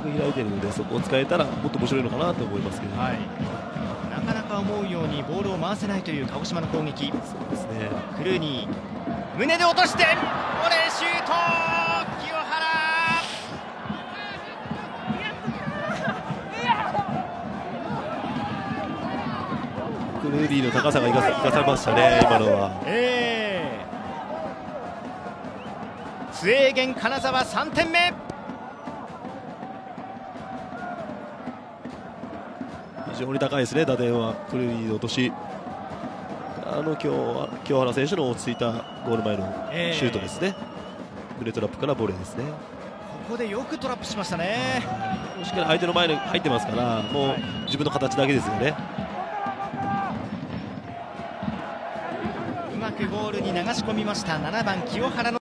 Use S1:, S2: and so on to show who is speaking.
S1: 角開いているので、そこを使えたらもっと面白いのかなと思いますけど、
S2: はい、なかなか思うようにボールを回せないという鹿児島の攻撃。
S1: そうですね。
S2: クルーニー、胸で落としてボレーシュート、清原。
S1: クルーリーの高さが生かされましたね、今のは。
S2: スウェーゲン金沢3点目。
S1: 非常に高いですね、打点は。クルーリーの落とし、清原選手の落ち着いたゴール前のシュートですね。胸トラップからボレーですね。
S2: ここでよくトラップしましたね。
S1: しっかり相手の前に入ってますから、もう自分の形だけですよね。
S2: うまくゴールに流し込みました。7番清原の